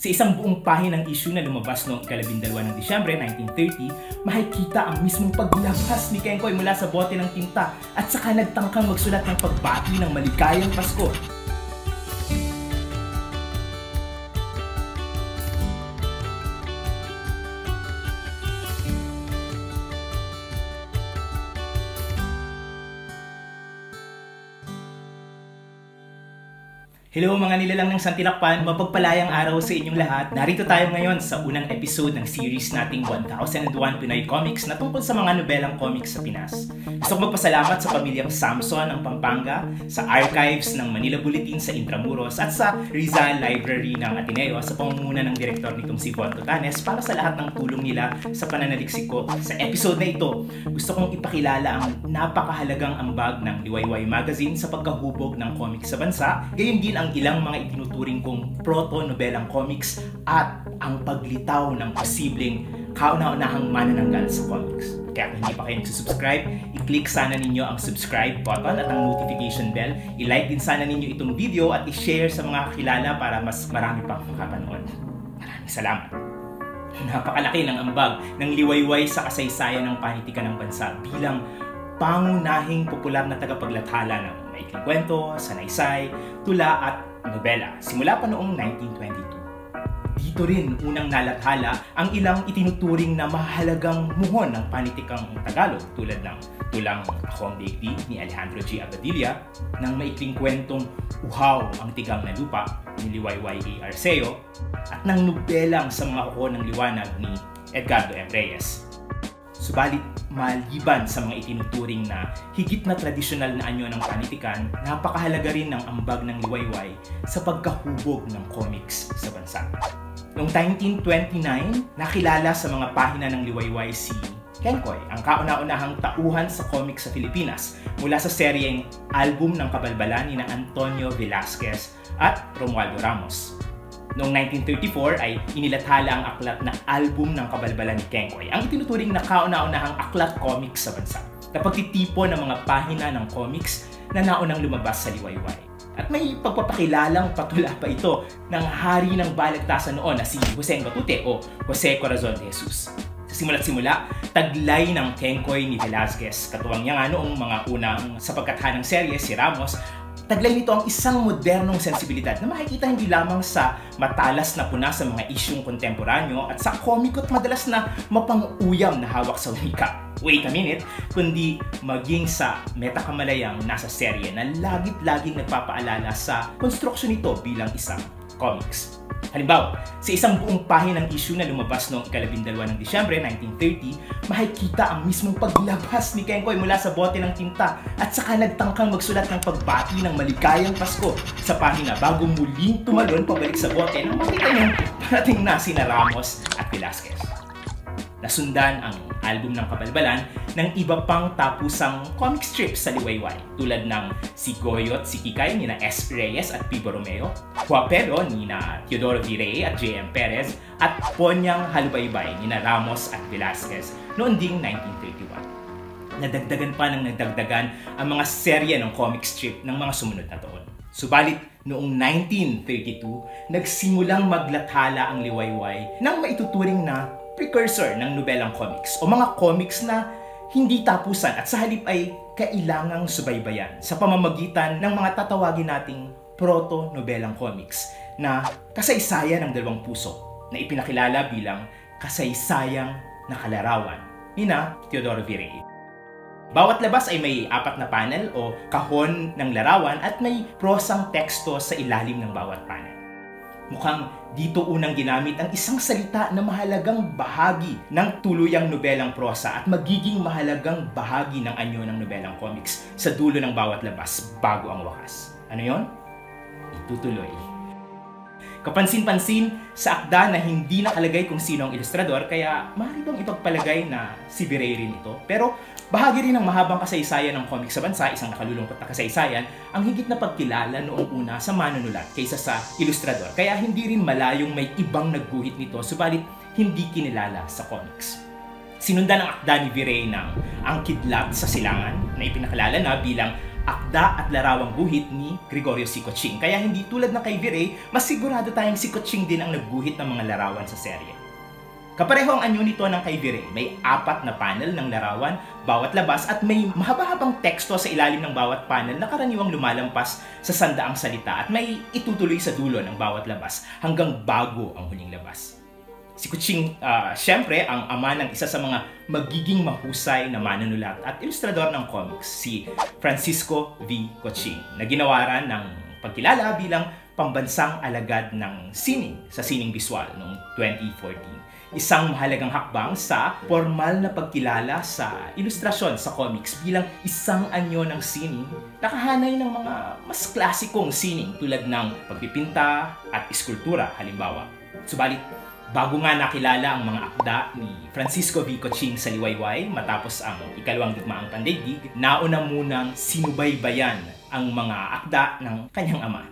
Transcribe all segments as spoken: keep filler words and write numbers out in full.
Sa isang buong pahinang issue na lumabas noong ikalabindalwa ng Disyembre nineteen thirty, makikita ang mismong paglabas ni Kengkoy mula sa bote ng tinta at saka nagtangkang magsulat ng pagbati ng maligayang Pasko. Hello mga nilalang ng Santinakpan, mapagpalayang araw sa inyong lahat. Narito tayo ngayon sa unang episode ng series nating one thousand one Pinoy Comics na tungkol sa mga nobelang comics sa Pinas. Gusto ko magpasalamat sa pamilyang Samson ng Pampanga, sa archives ng Manila Bulletin sa Intramuros at sa Rizal Library ng Ateneo sa pamumuno ng direktor nitong si Von Totanes para sa lahat ng tulong nila sa pananaliksik ko. Sa episode na ito, gusto kong ipakilala ang napakahalagang ambag ng Liwayway Magazine sa pagkahubog ng comics sa bansa, gayon din ang ang ilang mga itinuturing kong proto-nobelang comics at ang paglitaw ng posibleng kauna-unahang manananggal sa comics. Kaya kung hindi pa kayo nagsusubscribe, i-click sana ninyo ang subscribe button at ang notification bell. I-like din sana ninyo itong video at i-share sa mga kakilala para mas marami pang makapanood. Maraming salamat! Napakalaki ng ambag ng liwayway sa kasaysayan ng panitikan ng bansa bilang pangunahing popular na tagapaglathala ng maikling kwento, sanaysay, tula at nobela simula pa noong nineteen twenty-two. Dito rin unang nalathala ang ilang itinuturing na mahalagang muhon ng panitikang Tagalog tulad ng tulang Ako ang Daigdig ni Alejandro G. Abadilla, ng maikling kwentong Uhaw ang Tigang na Lupa ni Liwayway A. Arceo at ng nobelang Sa Mga Kuko ng Liwanag ni Edgardo M. Reyes. Subalit, maliban sa mga itinuturing na higit na tradisyonal na anyo ng panitikan, napakahalaga rin ng ambag ng liwayway sa pagkahubog ng comics sa bansa. Noong nineteen twenty-nine, nakilala sa mga pahina ng liwayway si Kengkoy, ang kauna-unahang tauhan sa comics sa Pilipinas mula sa seryeng Album ng Kabalbalan ni na Antonio Velasquez at Romualdo Ramos. Noong nineteen thirty-four ay inilathala ang aklat na Album ng Kabalbalan ni Kengkoy, ang itinuturing na kauna-unahang aklat comics sa bansa, na pagtitipo ng mga pahina ng comics na naunang lumabas sa liwayway. At may pagpapakilalang patula pa ito ng hari ng balagtasan noon na si Jose Batute o Jose Corazon de Jesus. Sa simula't simula, taglay ng Kengkoy ni Velasquez, katuwang niya nga noong mga unang sa pagkathanang serye si Ramos. Taglay nito ang isang modernong sensibilidad na makikita hindi lamang sa matalas na puna sa mga isyung kontemporanyo at sa komikot madalas na mapang-uyam na hawak sa wika. Wait a minute, kundi maging sa metakamalayang nasa serye na lagit-laging nagpapaalala sa konstruksyon nito bilang isang comics. Halimbawa, sa isang buong pahinang issue na lumabas noong ikalabindalwa ng Disyembre nineteen thirty, makikita ang mismong paglabas ni Kengkoy mula sa bote ng tinta at saka nagtangkang magsulat ng pagbati ng maligayang Pasko sa pahina bago muling tumalon pabalik sa bote nang makita niyang parating na sina Ramos at Velasquez. Nasundan ang Album ng Kabalbalan ng iba pang tapusang comic strips sa liwayway tulad ng Si Goyo't Si Kikay ni na S. Reyes at Pibo Romeo, Huapero ni na Teodoro Virey at J M Perez at Ponyang Halubaybay ni na Ramos at Velasquez noong ding nineteen thirty-one. Nadagdagan pa ng nadagdagan ang mga serye ng comic strip ng mga sumunod na taon. Subalit, noong nineteen thirty-two, nagsimulang maglathala ang liwayway ng maituturing na precursor ng nobelang comics o mga comics na hindi tapusan at sa halip ay kailangang subaybayan sa pamamagitan ng mga tatawagin nating proto-nobelang comics na kasaysayan ng dalawang puso na ipinakilala bilang kasaysayang nakalarawan ni na Teodoro Virey. Bawat labas ay may apat na panel o kahon ng larawan at may prosang teksto sa ilalim ng bawat panel. Mukhang dito unang ginamit ang isang salita na mahalagang bahagi ng tuluyang nobelang prosa at magiging mahalagang bahagi ng anyo ng nobelang comics sa dulo ng bawat labas bago ang wakas. Ano yon? Itutuloy. Kapansin-pansin sa akda na hindi nakalagay kung sino ang ilustrador kaya maaari bang ipagpalagay na si Virey rin ito, pero bahagi rin ng mahabang kasaysayan ng comics sa bansa, isang nakalulungkot na kasaysayan, ang higit na pagkilala noong una sa manunulat kaysa sa ilustrador. Kaya hindi rin malayong may ibang nagguhit nito, subalit hindi kinilala sa comics. Sinundan ang akda ni Virey ng Ang Kidlat sa Silangan na ipinakalala na bilang akda at larawang guhit ni Gregorio C. Coching. Kaya hindi tulad ng kay Viray, mas sigurado tayong si Coching din ang nagguhit ng mga larawan sa serye. Kapareho ang anyo nito ng kay Viray. May apat na panel ng larawan bawat labas at may mahaba-habang teksto sa ilalim ng bawat panel na karaniwang lumalampas sa sandaang salita at may itutuloy sa dulo ng bawat labas hanggang bago ang huling labas. Si Coching, uh, syempre, ang ama ng isa sa mga magiging mahusay na manunulat at ilustrador ng comics, si Francisco V. Coching, na ginawaran ng pagkilala bilang pambansang alagad ng sining sa sining biswal noong twenty fourteen. Isang mahalagang hakbang sa formal na pagkilala sa ilustrasyon sa comics bilang isang anyo ng sining na kahanay ng mga mas klasikong sining tulad ng pagpipinta at iskultura halimbawa. Subalit, bago nga nakilala ang mga akda ni Francisco V. Coching sa liwayway matapos ang ikalawang digmaang pandaigdig, nauna munang sinubaybayan ang mga akda ng kanyang ama.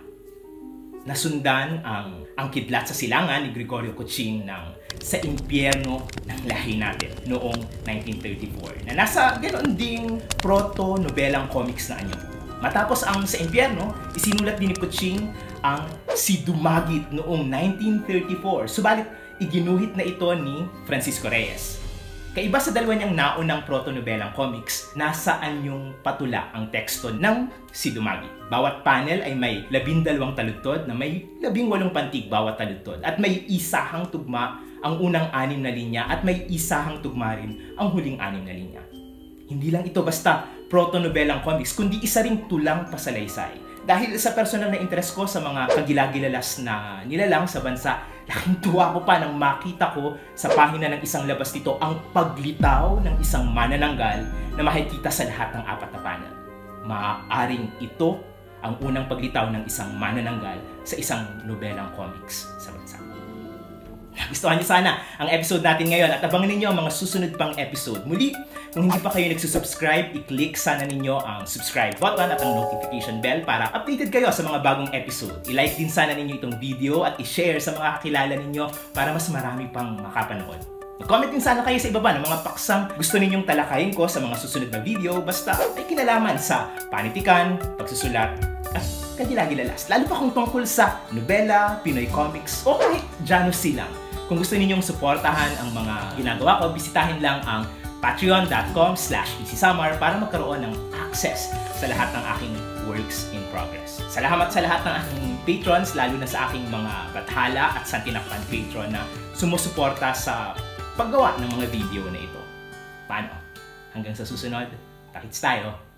Nasundan ang ang kidlat sa silangan ni Gregorio Coching ng Sa Impyerno ng Lahi Natin noong nineteen thirty-four na nasa ganoon ding proto-nobelang comics na anyo. Matapos ang Sa Impyerno, isinulat din ni Coching ang Si Dumagit noong nineteen thirty-four. Subalit, iginuhit na ito ni Francisco Reyes. Kaiba sa dalawa niyang naunang proto-nobelang comics, nasaan yung patula ang teksto ng Si Dumagit. Bawat panel ay may labindalawang taludtod na may labing walong pantig bawat taludtod at may isahang tugma ang unang anim na linya at may isahang tugma rin ang huling anim na linya. Hindi lang ito basta proto-nobelang comics, kundi isa ring tulang pasalaysay. Dahil sa personal na interest ko sa mga kagilagilalas na nilalang sa bansa, laking tuwa ko pa nang makita ko sa pahina ng isang labas nito ang paglitaw ng isang manananggal na makikita sa lahat ng apat na panel. Maaaring ito ang unang paglitaw ng isang manananggal sa isang nobelang comics sa bansa. Nagustuhan niyo sana ang episode natin ngayon at abangan ninyo ang mga susunod pang episode. Muli, kung hindi pa kayo nagsusubscribe, i-click sana ninyo ang subscribe button at ang notification bell para updated kayo sa mga bagong episode. I-like din sana ninyo itong video at i-share sa mga kakilala ninyo para mas marami pang makapanood. Mag-comment din sana kayo sa ibaba ng mga paksang gusto ninyong talakayin ko sa mga susunod na video basta may kinalaman sa panitikan, pagsusulat, at kagilagilalas. Lalo pa kung tungkol sa nobela, Pinoy comics, o kahit Janos Silang. Kung gusto ninyong suportahan ang mga ginagawa ko, bisitahin lang ang patreon dot com slash easysamar para magkaroon ng access sa lahat ng aking works in progress. Salamat sa lahat ng aking patrons, lalo na sa aking mga bathala at santinakpan patron na sumusuporta sa paggawa ng mga video na ito. Paano? Hanggang sa susunod, takits tayo!